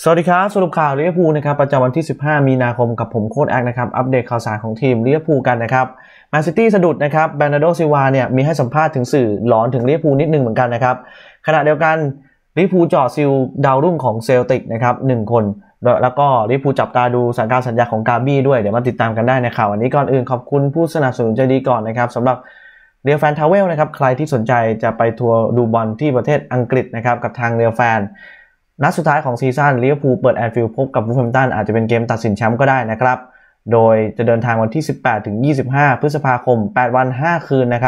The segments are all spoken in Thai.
สวัสดีครับสรุปข่าวลิเวอร์พูลนะครับประจำวันที่15มีนาคมกับผมโค้ชแอคนะครับอัปเดตข่าวสารของทีมลิเวอร์พูลกันนะครับแมนซิตี้สะดุดนะครับเบร์นาร์โดซิลวาเนี่ยมีให้สัมภาษณ์ถึงสื่อหลอนถึงลิเวอร์พูลนิดนึงเหมือนกันนะครับขณะเดียวกันลิเวอร์พูลจ่อซิลดาวรุ่งของเซลติกนะครับ1คนแล้วก็ลิเวอร์พูลจับตาดูสัญญาของกาบี้ด้วยเดี๋ยวมาติดตามกันได้ในข่าววันนี้ก่อนอื่นขอบคุณผู้สนับสนุนใจดีก่อนนะครับสำหรับเรียลแฟนทาวเวลนะครับใครที่สนใจจะไปทัวร์ดูบอลที่ประเทศอังกฤษนะครับกับทางเรียลแฟนนัดสุดท้ายของซีซั่นลิเวอร์พูลเปิดแอนฟิลด์พบกับวูฟแฮมป์ตันอาจจะเป็นเกมตัดสินแชมป์ก็ได้นะครับโดยจะเดินทางวันที่18ถึง25พฤษภาคม8วัน5คืนนะครับ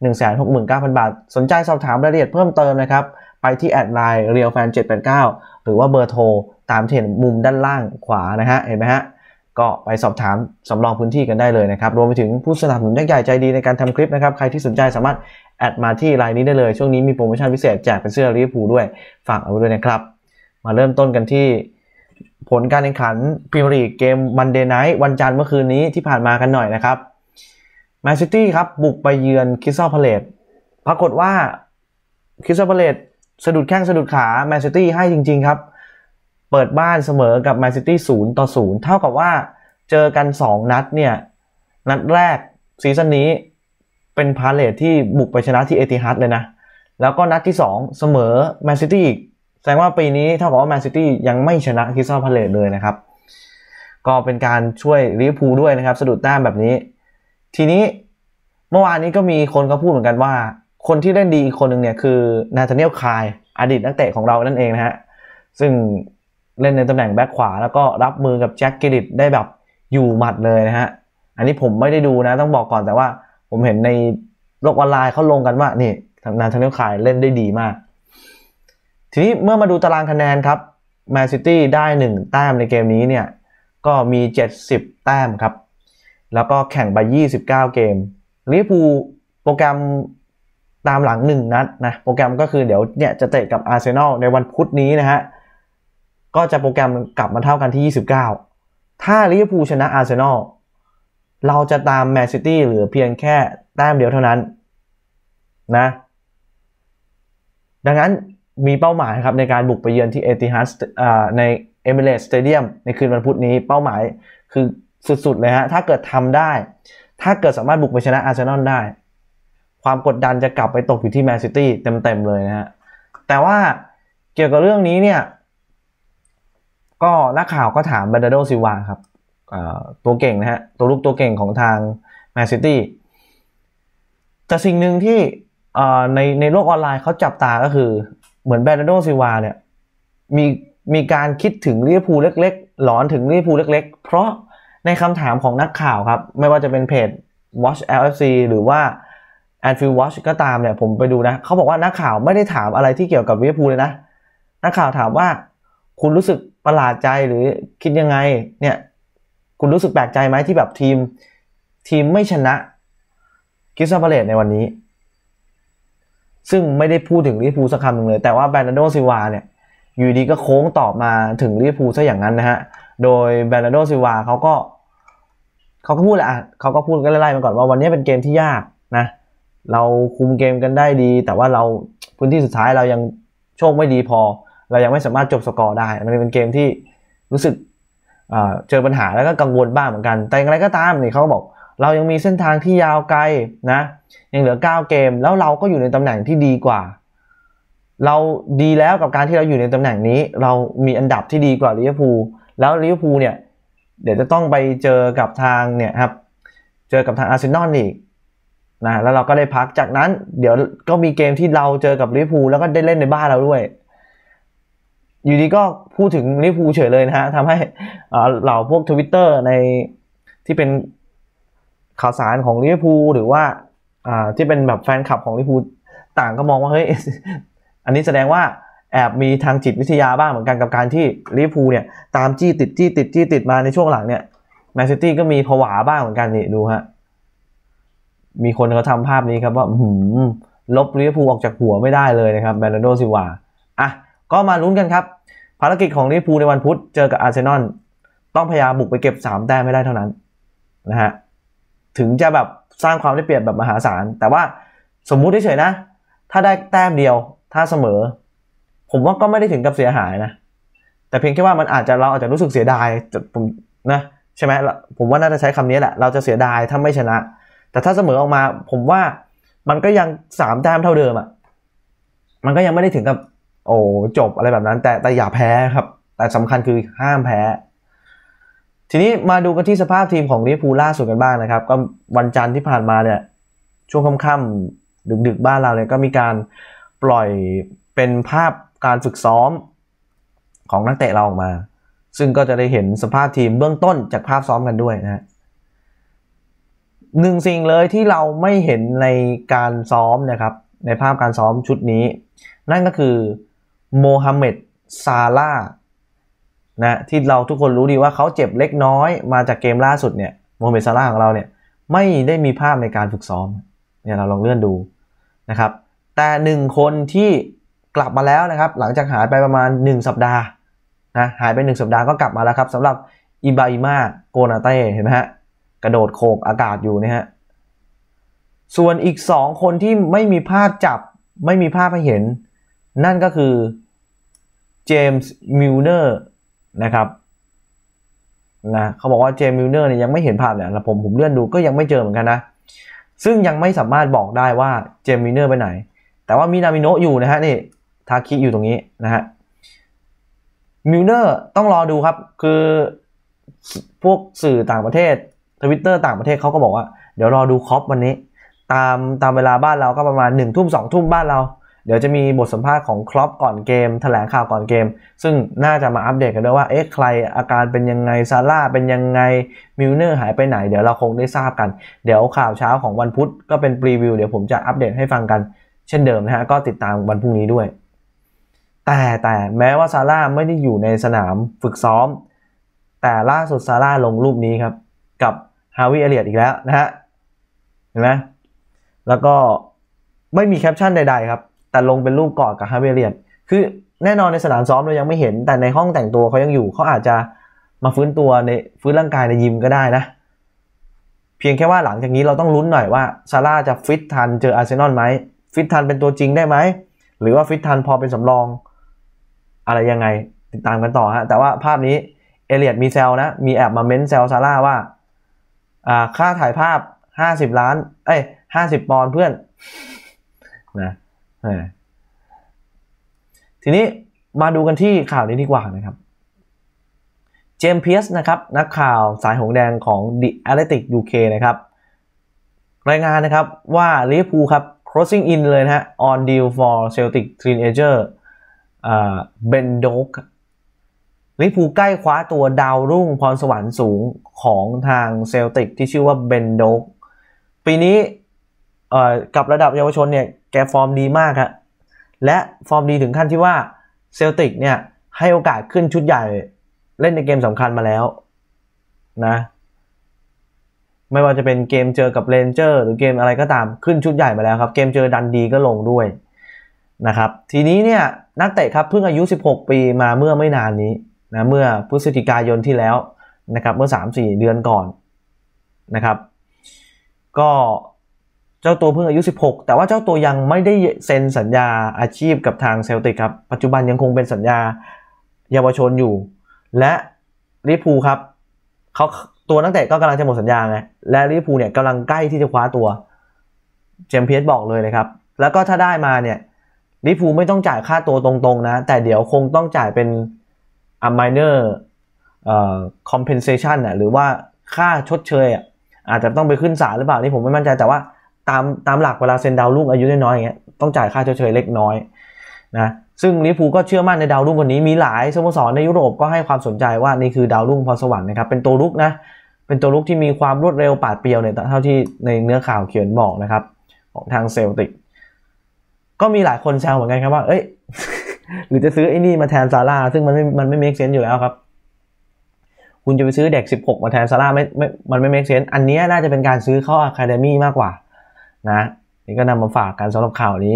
169,000 บาทสนใจสอบถามรายละเอียดเพิ่มเติมนะครับไปที่แอดไลน์ realfan789 หรือว่าเบอร์โทรตามที่เห็นมุมด้านล่างขวานะฮะเห็นไหมฮะก็ไปสอบถามสำรองพื้นที่กันได้เลยนะครับรวมไปถึงผู้สนับสนุนยักษ์ใหญ่ใจดีในการทำคลิปนะครับใครที่สนใจสามารถแอดมาที่ไลน์นี้ได้เลยช่วงนี้มีโปรโมชั่นพิเศษแจกเป็นเสื้อลิเวอร์พูลด้วยฝากเอาไว้ด้วยนะครับมาเริ่มต้นกันที่ผลการแข่งขันพรีเมียร์ลีกเกมมันเดย์ไนท์วันจันทร์เมื่อคืนนี้ที่ผ่านมากันหน่อยนะครับแมนซิตี้ครับบุกไปเยือนคริสตัลพาเลซปรากฏว่าคริสตัลพาเลซสะดุดแข้งสะดุดขาแมนซิตี้ให้จริงๆครับเปิดบ้านเสมอกับแมนซิตี้0-0เท่ากับว่าเจอกัน2นัดเนี่ยนัดแรกซีซั่นนี้เป็นพาเลซที่บุกไปชนะที่เอติฮัดเลยนะแล้วก็นัดที่2เสมอแมนซิตี้อีกแสดงว่าปีนี้เท่ากับว่าแมนซิตี้ยังไม่ชนะคริสตัลพาเลซเลยนะครับก็เป็นการช่วยลิเวอร์พูลด้วยนะครับสะดุดแต้มแบบนี้ทีนี้เมื่อวานนี้ก็มีคนก็พูดเหมือนกันว่าคนที่เล่นดีอีกคนหนึ่งเนี่ยคือนาธาเนียลคายอดีตนักเตะของเรานั่นเองนะฮะซึ่งเล่นในตำแหน่งแบ็คขวาแล้วก็รับมือกับแจ็คกิลลิตได้แบบอยู่หมัดเลยนะฮะอันนี้ผมไม่ได้ดูนะต้องบอกก่อนแต่ว่าผมเห็นในโลกออนไลน์เขาลงกันว่านี่นาธาเนียลคายเล่นได้ดีมากทีนี้เมื่อมาดูตารางคะแนนครับแมนซิตี้ได้1แต้มในเกมนี้เนี่ยก็มี70แต้มครับแล้วก็แข่งไป29เกมลิเวอร์พูลโปรแกรมตามหลัง1นัดนะโปรแกรมก็คือเดี๋ยวเนี่ยจะเตะกับอาร์เซนอลในวันพุธนี้นะฮะก็จะโปรแกรมกลับมาเท่ากันที่29ถ้าลิเวอร์พูลชนะอาร์เซนอลเราจะตามแมนซิตี้เหลือเพียงแค่แต้มเดียวเท่านั้นนะดังนั้นมีเป้าหมายครับในการบุกไปเยือนที่เอติฮัดในเอมิเรตส์สเตเดียมในคืนวันพุธนี้เป้าหมายคือสุดๆเลยฮะถ้าเกิดทำได้ถ้าเกิดสามารถบุกไปชนะอาร์เซนอลได้ความกดดันจะกลับไปตกอยู่ที่แมนซิตี้เต็มๆเลยนะฮะแต่ว่าเกี่ยวกับเรื่องนี้เนี่ยก็นักข่าวก็ถามเบร์นาร์โดซิลวาครับตัวเก่งนะฮะตัวลูกตัวเก่งของทางแมนซิตี้แต่สิ่งหนึ่งที่ในโลกออนไลน์เขาจับตาก็คือเหมือนเบร์นาร์โดซิลวาเนี่ยมีการคิดถึงลิเวอร์พูลเล็กๆหลอนถึงลิเวอร์พูลเล็กๆเพราะในคำถามของนักข่าวครับไม่ว่าจะเป็นเพจ Watch LFC หรือว่า Anfield Watch ก็ตามเนี่ยผมไปดูนะเขาบอกว่านักข่าวไม่ได้ถามอะไรที่เกี่ยวกับลิเวอร์พูลเลยนะนักข่าวถามว่าคุณรู้สึกประหลาดใจหรือคิดยังไงเนี่ยคุณรู้สึกแปลกใจไหมที่แบบทีมไม่ชนะคริสตัลพาเลซในวันนี้ซึ่งไม่ได้พูดถึงลิเวอร์พูลสักคำหนึ่งเลยแต่ว่าเบร์นาร์โดซิลวาเนี่ยอยู่ดีก็โค้งตอบมาถึงลิเวอร์พูลซะอย่างนั้นนะฮะโดยเบร์นาร์โดซิลวาเขาก็พูดแหละเขาก็พูดกันไล่ๆมาก่อนว่าวันนี้เป็นเกมที่ยากนะเราคุมเกมกันได้ดีแต่ว่าเราพื้นที่สุดท้ายเรายังโชคไม่ดีพอเรายังไม่สามารถจบสกอร์ได้มันเป็นเกมที่รู้สึกเจอปัญหาแล้วก็กังวลบ้างเหมือนกันแต่อย่างไรก็ตามนี่เขาบอกเรายังมีเส้นทางที่ยาวไกลนะยังเหลือ9เกมแล้วเราก็อยู่ในตำแหน่งที่ดีกว่าเราดีแล้วกับการที่เราอยู่ในตำแหน่งนี้เรามีอันดับที่ดีกว่าลิเวอร์พูลแล้วลิเวอร์พูลเนี่ยเดี๋ยวจะต้องไปเจอกับทางเนี่ยครับเจอกับทางอาร์เซนอลอีกนะแล้วเราก็ได้พักจากนั้นเดี๋ยวก็มีเกมที่เราเจอกับลิเวอร์พูลแล้วก็ได้เล่นในบ้านเราด้วยอยู่ดีก็พูดถึงลิเวอร์พูลเฉยเลยนะฮะทำให้เหล่าพวก Twitter ในที่เป็นข่าวสารของลิเวอร์พูลหรือว่าที่เป็นแบบแฟนคลับของลิเวอร์พูลต่างก็มองว่าเฮ้ยอันนี้แสดงว่าแอบมีทางจิตวิทยาบ้างเหมือนกันกับการที่ลิเวอร์พูลเนี่ยตามจี้ติดมาในช่วงหลังเนี่ยแมนซิตี้ก็มีผวาบ้างเหมือนกันนี่ดูฮะมีคนเขาทำภาพนี้ครับว่าลบลิเวอร์พูลออกจากหัวไม่ได้เลยนะครับเบร์นาร์โดซิลวาก็มาลุ้นกันครับภารกิจของลิเวอร์พูลในวันพุธเจอกับอาร์เซนอลต้องพยายามบุกไปเก็บ3แต้มไม่ได้เท่านั้นนะฮะถึงจะแบบสร้างความได้เปรียบแบบมหาศาลแต่ว่าสมมุติเฉยๆนะถ้าได้แต้มเดียวถ้าเสมอผมว่าก็ไม่ได้ถึงกับเสียหายนะแต่เพียงแค่ว่ามันเราอาจจะรู้สึกเสียดายผมนะใช่ไหมผมว่าน่าจะใช้คำนี้แหละเราจะเสียดายถ้าไม่ชนะแต่ถ้าเสมอออกมาผมว่ามันก็ยัง3 แต้มเท่าเดิมอ่ะมันก็ยังไม่ได้ถึงกับโอ้จบอะไรแบบนั้นแต่อย่าแพ้ครับแต่สำคัญคือห้ามแพ้ทีนี้มาดูกันที่สภาพทีมของลิเวอร์พูลล่าสุดกันบ้างนะครับก็วันจันทร์ที่ผ่านมาเนี่ยช่วงค่ำๆดึกๆบ้านเราเนี่ยก็มีการปล่อยเป็นภาพการฝึกซ้อมของนักเตะเราออกมาซึ่งก็จะได้เห็นสภาพทีมเบื้องต้นจากภาพซ้อมกันด้วยนะหนึ่งสิ่งเลยที่เราไม่เห็นในการซ้อมนะครับในภาพการซ้อมชุดนี้นั่นก็คือโมฮัมเหม็ดซาลาห์นะที่เราทุกคนรู้ดีว่าเขาเจ็บเล็กน้อยมาจากเกมล่าสุดเนี่ยโมฮัมเหม็ดซาลาห์ของเราเนี่ยไม่ได้มีภาพในการฝึกซ้อมเนี่ยเราลองเลื่อนดูนะครับแต่หนึ่งคนที่กลับมาแล้วนะครับหลังจากหายไปประมาณ1 สัปดาห์นะหายไป1 สัปดาห์ก็กลับมาแล้วครับสำหรับอิบราฮิมาโกนาเต้เห็นไหมฮะกระโดดโขกอากาศอยู่นะฮะส่วนอีก2 คนที่ไม่มีภาพจับไม่มีภาพให้เห็นนั่นก็คือเจมส์มิลเนอร์นะครับนะเขาบอกว่าเจมส์มิลเนอร์เนี่ยยังไม่เห็นภาพเนี่ยแล้วผมเลื่อนดูก็ยังไม่เจอเหมือนกันนะซึ่งยังไม่สามารถบอกได้ว่าเจมส์มิลเนอร์ไปไหนแต่ว่ามีนามิโนะอยู่นะฮะนี่ทาคิอยู่ตรงนี้นะฮะมิลเนอร์ต้องรอดูครับคือพวกสื่อต่างประเทศ Twitter ต่างประเทศเขาก็บอกว่าเดี๋ยวรอดูคอปวันนี้ตามเวลาบ้านเราก็ประมาณ1 ทุ่ม2 ทุ่มบ้านเราเดี๋ยวจะมีบทสัมภาษณ์ของคล็อปก่อนเกมแถลงข่าวก่อนเกมซึ่งน่าจะมาอัปเดตกันด้วยว่าใครอาการเป็นยังไงซาร่าเป็นยังไงมิลเนอร์หายไปไหนเดี๋ยวเราคงได้ทราบกันเดี๋ยวข่าวเช้าของวันพุธก็เป็นพรีวิวเดี๋ยวผมจะอัปเดตให้ฟังกันเช่นเดิมนะฮะก็ติดตามวันพรุ่งนี้ด้วยแต่แม้ว่าซาร่าไม่ได้อยู่ในสนามฝึกซ้อมแต่ล่าสุดซาร่าลงรูปนี้ครับกับฮาวิเอเลียตอีกแล้วนะฮะเห็นไหมแล้วก็ไม่มีแคปชั่นใดๆครับแต่ลงเป็นรูปกอดกับฮาวิเอเลียตคือแน่นอนในสนามซ้อมเรายังไม่เห็นแต่ในห้องแต่งตัวเขายังอยู่เขาอาจจะมาฟื้นร่างกายในยิมก็ได้นะเพียงแค่ว่าหลังจากนี้เราต้องลุ้นหน่อยว่าซาร่าจะฟิตทันเจออาร์เซนอลไหมฟิตทันเป็นตัวจริงได้ไหมหรือว่าฟิตทันพอเป็นสำรองอะไรยังไงติดตามกันต่อฮะแต่ว่าภาพนี้เอเลียตมีแซวนะมีแอบมาเม้นแซวซาร่าว่าค่าถ่ายภาพ50 ล้าน50 ปอนด์เพื่อนนะทีนี้มาดูกันที่ข่าวนี้ดีกว่านะครับเจมส์เพียร์สนะครับนักข่าวสายหงแดงของ The Athletic UK นะครับรายงานนะครับว่าลิเวอร์พูลครับ crossing in เลยนะฮะ on deal for Celtic teenager Ben Doak ลิเวอร์พูลใกล้คว้าตัวดาวรุ่งพรสวรรค์สูงของทางเซลติกที่ชื่อว่าเบนโดกปีนี้กับระดับเยาวชนเนี่ยแกฟอร์มดีมากครับและฟอร์มดีถึงขั้นที่ว่าเซลติกเนี่ยให้โอกาสขึ้นชุดใหญ่เล่นในเกมสำคัญมาแล้วนะไม่ว่าจะเป็นเกมเจอกับเรนเจอร์หรือเกมอะไรก็ตามขึ้นชุดใหญ่มาแล้วครับเกมเจอดันดีก็ลงด้วยนะครับทีนี้เนี่ยนักเตะครับเพิ่งอายุ16 ปีมาเมื่อไม่นานนี้นะเมื่อพฤศจิกายนที่แล้วนะครับเมื่อ 3-4 เดือนก่อนนะครับก็เจ้าตัวเพิ่งอายุ16แต่ว่าเจ้าตัวยังไม่ได้เซ็นสัญญาอาชีพกับทางเซลติกครับปัจจุบันยังคงเป็นสัญญาเยาวชนอยู่และลิเวอร์พูลครับเขาตัวนักเตะก็กำลังจะหมดสัญญาไงและลิเวอร์พูลเนี่ยกำลังใกล้ที่จะคว้าตัวเจมส์เพียร์สบอกเลยนะครับแล้วก็ถ้าได้มาเนี่ยลิเวอร์พูลไม่ต้องจ่ายค่าตัวตรงๆนะแต่เดี๋ยวคงต้องจ่ายเป็นminor compensation น่ะหรือว่าค่าชดเชยอาจจะต้องไปขึ้นศาลหรือเปล่านี่ผมไม่มั่นใจแต่ว่าตามหลักเวลาเซ็นดาวรุ่งอายุน้อยๆอย่างเงี้ยต้องจ่ายค่าชดเชยเล็กน้อยนะซึ่งลิเวอร์พูลก็เชื่อมั่นในดาวรุ่งคนนี้มีหลายสโมสรในยุโรปก็ให้ความสนใจว่านี่คือดาวรุ่งพรสวรรค์นะครับเป็นตัวรุกนะเป็นตัวรุกที่มีความรวดเร็วปาดเปรียวเนี่ยเท่าที่ในเนื้อข่าวเขียนบอกนะครับของทางเซลติกก็มีหลายคนแซวเหมือนกันครับว่าหรือจะซื้อไอ้นี่มาแทนซาร่าซึ่งมันไม่เมคเซนส์อยู่แล้วครับคุณจะไปซื้อเด็ก16มาแทนซาร่ามันไม่เมคเซนส์อันนี้น่าจะเป็นการซื้อเข้าอะคาเดมี่มากกว่านะนี่ก็นำมาฝากกันสำหรับข่าวนี้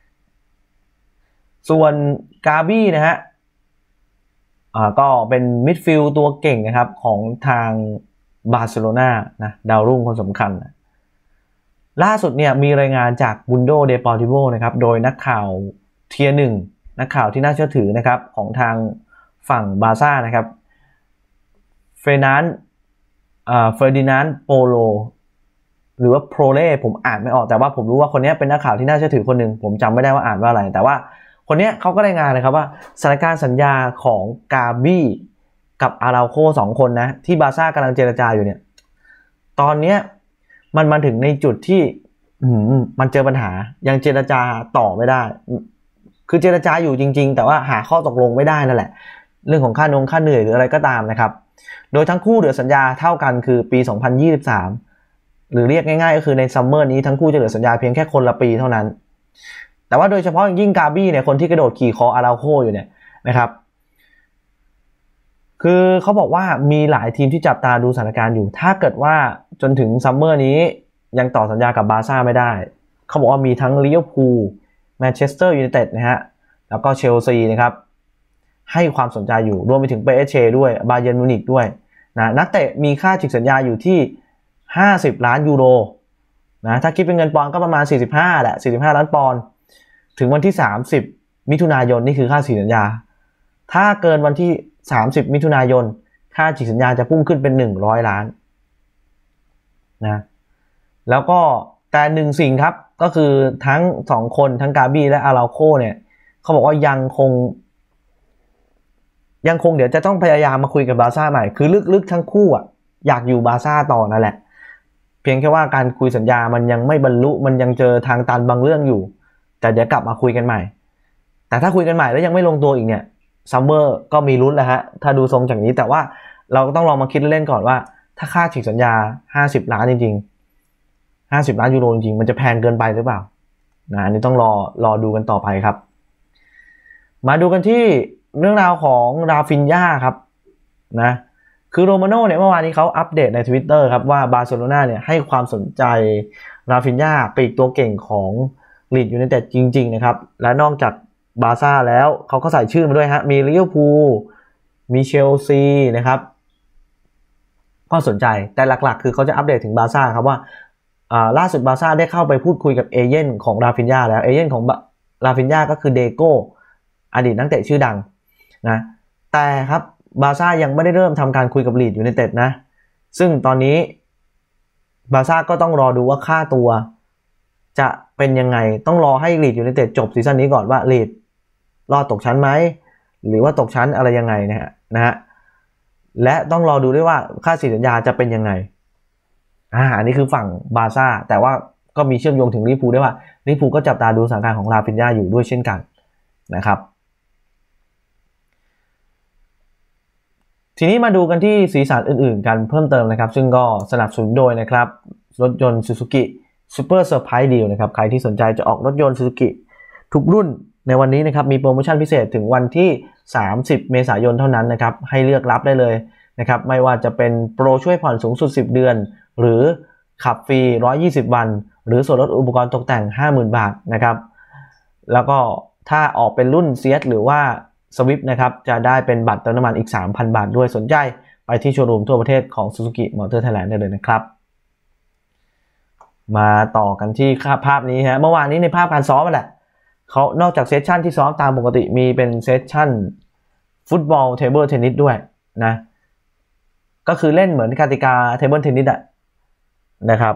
ส่วนกาบี้นะฮะก็เป็นมิดฟิลด์ตัวเก่งนะครับของทางบาร์เซโลนานะดาวรุ่งคนสำคัญนะล่าสุดเนี่ยมีรายงานจากมุนโดเดปอร์ติโวนะครับโดยนักข่าวเทียร์ 1นักข่าวที่น่าเชื่อถือนะครับของทางฝั่งบาร์ซ่านะครับเฟรดินานด์โปโลหรือว่าโปรเล่ผมอ่านไม่ออกแต่ว่าผมรู้ว่าคนนี้เป็นนักข่าวที่น่าเชื่อถือคนหนึ่งผมจำไม่ได้ว่าอ่านว่าอะไรแต่ว่าคนนี้เขาก็รายงานนะครับว่าสถานการณ์สัญญาของกาบี้กับอาราโค2คนนะที่บาร์ซ่ากำลังเจรจาอยู่เนี่ยตอนนี้มันมาถึงในจุดที่มันเจอปัญหายังเจรจาต่อไม่ได้คือเจรจาอยู่จริงๆแต่ว่าหาข้อตกลงไม่ได้นั่นแหละเรื่องของค่าเหนื่อยหรืออะไรก็ตามนะครับโดยทั้งคู่เหลือสัญญาเท่ากันคือปี2023หรือเรียกง่ายๆก็คือในซัมเมอร์นี้ทั้งคู่จะเหลือสัญญาเพียงแค่คนละปีเท่านั้นแต่ว่าโดยเฉพาะยิ่งกาบี้เนี่ยคนที่กระโดดขี่คออาราโคอยู่เนี่ยนะครับคือเขาบอกว่ามีหลายทีมที่จับตาดูสถานการณ์อยู่ถ้าเกิดว่าจนถึงซัมเมอร์นี้ยังต่อสัญญากับบาร์ซ่าไม่ได้เขาบอกว่ามีทั้งลิเวอร์พูลแมนเชสเตอร์ยูไนเต็ดนะฮะแล้วก็เชลซีนะครับให้ความสนใจอยู่รวมไปถึงPSGด้วยบาเยิร์นมิวนิกด้วยนะนักเตะมีค่าฉีกสัญญาอยู่ที่50 ล้านยูโรนะถ้าคิดเป็นเงินปอนด์ก็ประมาณ45แหละ45 ล้านปอนด์ถึงวันที่30 มิถุนายนนี่คือค่าฉีกสัญญาถ้าเกินวันที่30 มิถุนายนค่าฉีกสัญญาจะพุ่งขึ้นเป็น100 ล้านนะแล้วก็แต่หนึ่งสิ่งครับก็คือทั้ง2คนทั้งกาบี้และอาราโคเนี่ยเขาบอกว่ายังคงเดี๋ยวจะต้องพยายามมาคุยกับบาร์ซ่าใหม่คือลึกๆทั้งคู่อ่ะอยากอยู่บาร์ซ่าต่อนั่นแหละเพียงแค่ว่าการคุยสัญญามันยังไม่บรรลุมันยังเจอทางตันบางเรื่องอยู่แต่เดี๋ยวกลับมาคุยกันใหม่แต่ถ้าคุยกันใหม่แล้วยังไม่ลงตัวอีกเนี่ยซัมเมอร์ก็มีลุ้นแล้วฮะถ้าดูทรงจากนี้แต่ว่าเราก็ต้องลองมาคิดเล่นๆก่อนว่าถ้าค่าฉีกสัญญา50 ล้านจริงๆ50 ล้านยูโรจริงๆมันจะแพงเกินไปหรือเปล่านะอันนี้ต้องรอดูกันต่อไปครับมาดูกันที่เรื่องราวของราฟินญ่าครับนะคือโรมาโน่เนี่ยเมื่อวานนี้เขาอัปเดตใน Twitter ครับว่าบาร์เซโลนาเนี่ยให้ความสนใจราฟินญ่าปีกตัวเก่งของลีดยูไนเต็ดจริงๆนะครับและนอกจากบาร์ซ่าแล้วเขาก็ใส่ชื่อมาด้วยฮะมีลิเวอร์พูลมีเชลซีนะครับก็สนใจแต่หลักๆคือเขาจะอัปเดตถึงบาร์ซ่าครับว่าล่าสุดบาร์ซ่าได้เข้าไปพูดคุยกับเอเย่นของราฟินญ่าแล้วเอเย่นของราฟินญ่าก็คือเดโก้อดีตนักเตะชื่อดังนะแต่ครับบาร์ซ่ายังไม่ได้เริ่มทำการคุยกับลีดยูไนเต็ดนะซึ่งตอนนี้บาร์ซ่าก็ต้องรอดูว่าค่าตัวจะเป็นยังไงต้องรอให้ลีดยูไนเต็ดจบซีซั่นนี้ก่อนว่าลีดรอดตกชั้นไหมหรือว่าตกชั้นอะไรยังไงนะฮะและต้องรอดูด้วยว่าค่าฉีกสัญญาจะเป็นยังไงอันนี้คือฝั่งบาร์ซ่าแต่ว่าก็มีเชื่อมโยงถึงลิเวอร์พูลด้วยว่าลิเวอร์พูลก็จับตาดูสถานการณ์ของราฟินญ่าอยู่ด้วยเช่นกันนะครับทีนี้มาดูกันที่สีสันอื่นๆกันเพิ่มเติมนะครับซึ่งก็สนับสนุนโดยนะครับรถยนต์ Suzuki Super Surprise Deal นะครับใครที่สนใจจะออกรถยนต์ Suzuki ทุกรุ่นในวันนี้นะครับมีโปรโมชั่นพิเศษถึงวันที่30 เมษายนเท่านั้นนะครับให้เลือกรับได้เลยนะครับไม่ว่าจะเป็นโปรช่วยผ่อนสูงสุด10 เดือนหรือขับฟรี120 วันหรือส่วนลดอุปกรณ์ตกแต่ง 50,000 บาทนะครับแล้วก็ถ้าออกเป็นรุ่น CS หรือว่าสวิฟต์นะครับจะได้เป็นบัตรเติมน้ำมันอีก 3,000 บาทด้วยสนใจไปที่โชว์รูมทั่วประเทศของ Suzuki Motor Thailand ได้เลยนะครับมาต่อกันที่ภาพนี้ฮะเมื่อวานนี้ในภาพการซ้อมแหละเขานอกจากเซสชั่นที่ซ้อมตามปกติมีเป็นเซสชั่นฟุตบอลเทเบิลเทนนิสด้วยนะก็คือเล่นเหมือนกติกาเทเบิลเทนนิสนะครับ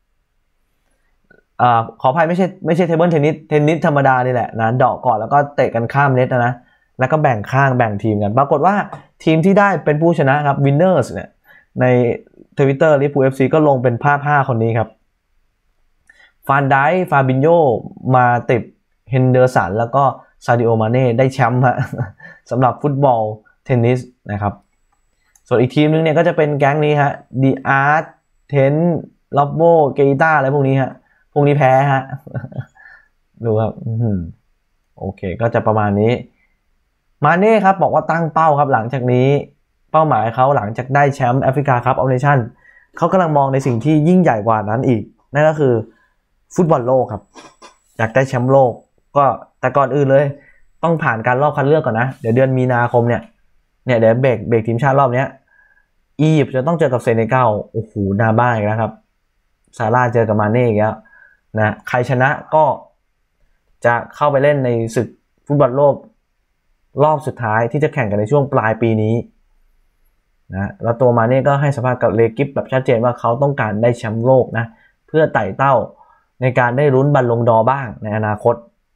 ขออภัยไม่ใช่เทเบิลเทนนิสธรรมดานี่แหละนะเดาะก่อนแล้วก็เตะกันข้ามเน็ตนะแล้วก็แบ่งข้างแบ่งทีมกันปรากฏว่าทีมที่ได้เป็นผู้ชนะครับวินเนอร์สเนี่ยใน Twitter ลิเวอร์พูล FC ก็ลงเป็นภาพ5คนนี้ครับฟานไดค์ฟาบินโญมาติบเฮนเดอร์สันแล้วก็ซาดิโอมาเน่ได้แชมป์สำหรับฟุตบอลเทนนิสนะครับส่วนอีกทีมนึงเนี่ยก็จะเป็นแก๊งนี้ฮะดีอาร์ตเทนล็อบโบเกต้าอะไรพวกนี้ฮะพวกนี้แพ้ฮะดูครับโอเคก็จะประมาณนี้มาเน่ครับบอกว่าตั้งเป้าครับหลังจากนี้เป้าหมายเขาหลังจากได้แชมป์แอฟริกาคัพออฟเนชั่นเขากำลังมองในสิ่งที่ยิ่งใหญ่กว่านั้นอีกนั่นก็คือฟุตบอลโลกครับอยากได้แชมป์โลกก็แต่ก่อนอื่นเลยต้องผ่านการรอบคัดเลือกก่อนนะเดี๋ยวเดือนมีนาคมเนี่ยเดี๋ยวเบรกทีมชาติรอบนี้อียิปต์จะต้องเจอกับเซเนกัลโอ้โหนาบ้าอีกแล้วครับซาร่าเจอกับมาเน่อีกแล้วนะใครชนะก็จะเข้าไปเล่นในศึกฟุตบอลโลกรอบสุดท้ายที่จะแข่งกันในช่วงปลายปีนี้นะแล้วตัวมาเน่ก็ให้สัมภาษณ์กับเลกิฟแบบชัดเจนว่าเขาต้องการได้แชมป์โลกนะเพื่อไต่เต้าในการได้ลุ้นบัลลงดอร์บ้างในอนาคต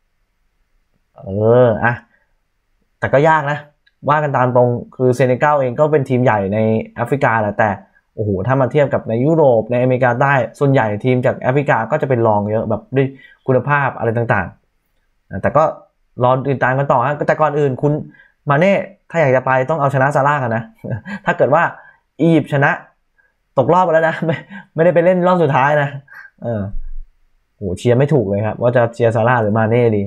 แต่ก็ยากนะว่ากันตามตรงคือเซเนกัลเองก็เป็นทีมใหญ่ในแอฟริกาแหละแต่โอ้โหถ้ามาเทียบกับในยุโรปในอเมริกาใต้ส่วนใหญ่ทีมจากแอฟริกาก็จะเป็นรองเยอะแบบด้วยคุณภาพอะไรต่างๆแต่ก็รอติดตามกันต่อฮะแต่ก่อนอื่นคุณมาเน่ถ้าอยากจะไปต้องเอาชนะซาร่ากันนะถ้าเกิดว่าอียิปต์ชนะตกรอบไปแล้วนะไม่ได้ไปเล่นรอบสุดท้ายนะโหเชียร์ไม่ถูกเลยครับว่าจะเชียร์ซาร่าหรือมาเน่ดี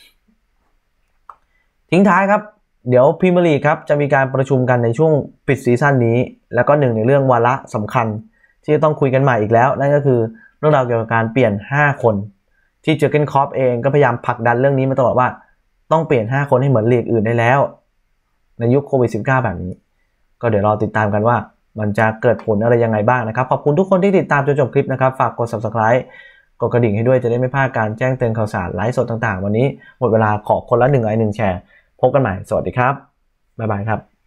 ทิ้งท้ายครับเดี๋ยวพรีเมียร์ลีกครับจะมีการประชุมกันในช่วงปิดซีซั่นนี้แล้วก็หนึ่งในเรื่องวาระสำคัญที่จะต้องคุยกันใหม่อีกแล้วนั่นก็คือเรื่องราวเกี่ยวกับการเปลี่ยน5คนที่เจอร์เกนคล็อปเองก็พยายามผลักดันเรื่องนี้มาตลอดว่าต้องเปลี่ยน5คนให้เหมือนลีกอื่นได้แล้วในยุคโควิด -19 แบบนี้ก็เดี๋ยวรอติดตามกันว่ามันจะเกิดผลอะไรยังไงบ้างนะครับขอบคุณทุกคนที่ติดตามจนจบคลิปนะครับฝากกด Subscribe กดกระดิ่งให้ด้วยจะได้ไม่พลาดการแจ้งเตือนข่าวสารไลฟ์สดต่างๆวันนี้หมดเวลาขอคนละ1 ไลค์ 1 แชร์พบกันใหม่สวัสดีครับบ๊ายบายครับ